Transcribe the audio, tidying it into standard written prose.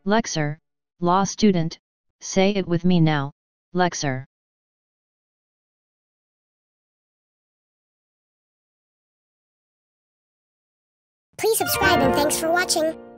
Lexer, law student, say it with me now, lexer. Please subscribe and thanks for watching.